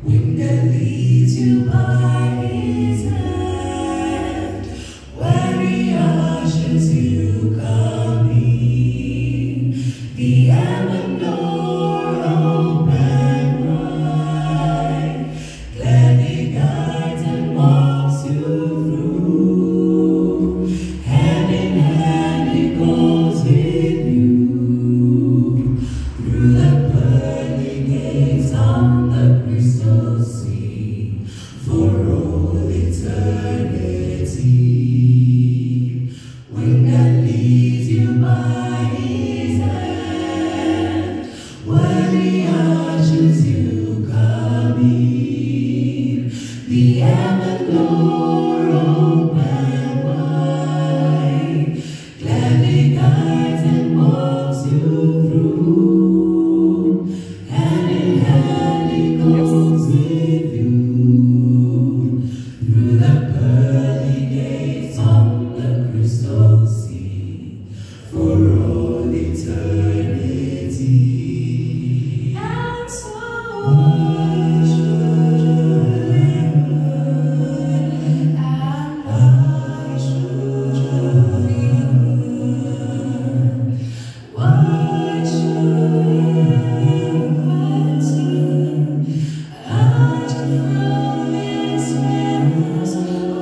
Wind that leads you by his hand, where he ushers you come in, the heaven door open wide, gladly guides and walks you through, hand in hand he goes with you, through the pearly gates on the crystal sea, for all eternity. Wind that leads you by his hand, where he ushers you come in, the heaven door open wide, gladly guides and walks you through, hand in hand he goes with you, through the pearly gates on the crystal sea, for all eternity. And so I should live, and I should feel. Why should you answer? Out from his mirrors,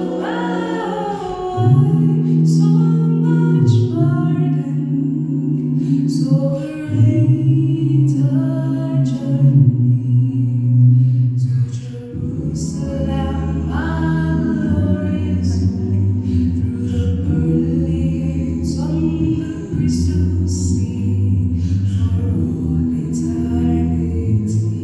so much burden, so great a journey to Jerusalem, my glorious home, through the pearly gates on the crystal sea, for all eternity.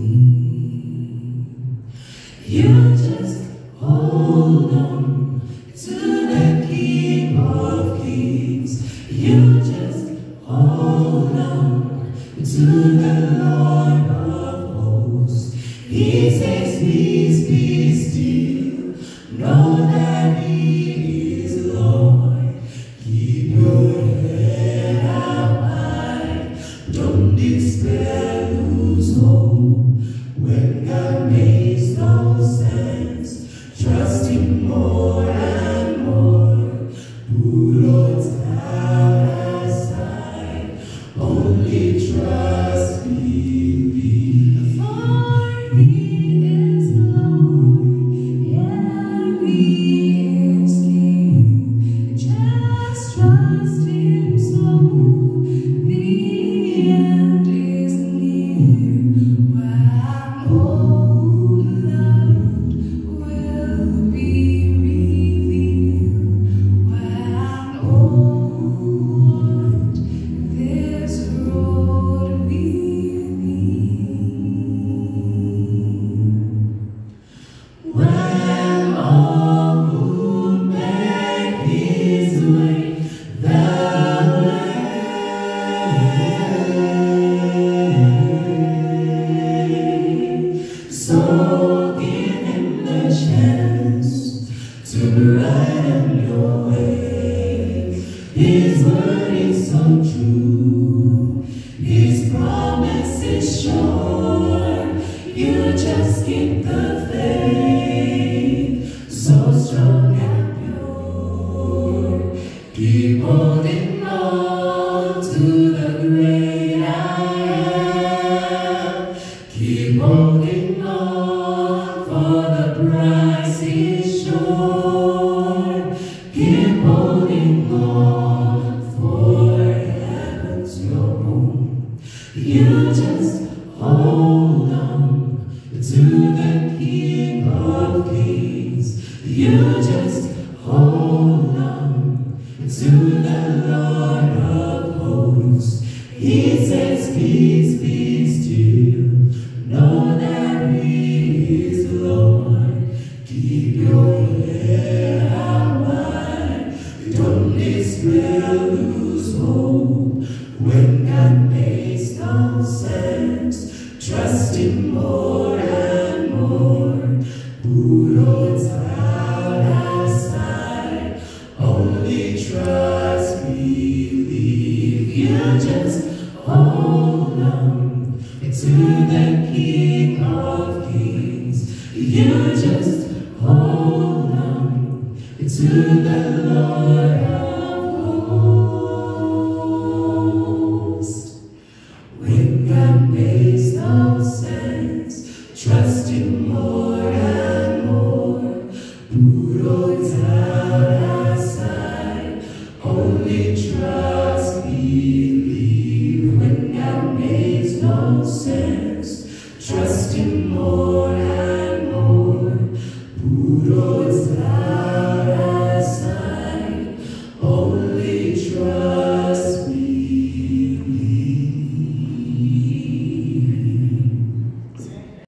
You just hold on to the King of Kings. You just hold on to the Lord of hosts. He says, peace, be still. Know that he is Lord. Keep your head up high. Don't despair, lose hope. When God makes no sense, trust him more and more. Put all doubt aside, only trust, believe. For he is Lord, yeah, he is King. Just trust him slow, the end is near. When all love will be revealed, when all want this road will be. When all who make his way the way, so give him the chance to brighten your way. His word is so true, his promise is sure. You just keep the faith, so strong and pure. Keep holding on to the great I am. Keep holding on, for the prize is sure. Keep holding on, for heaven's your home. You just hold on to the King of Kings. You just hold on to the Lord of hosts. He says, peace, be still. Know that he is Lord. Keep You just hold on to the Lord of hosts. When God makes no sense, trust Him more and more. Put all doubt aside, only trust, believe. When God makes no sense, trust Him more and more. Put all doubt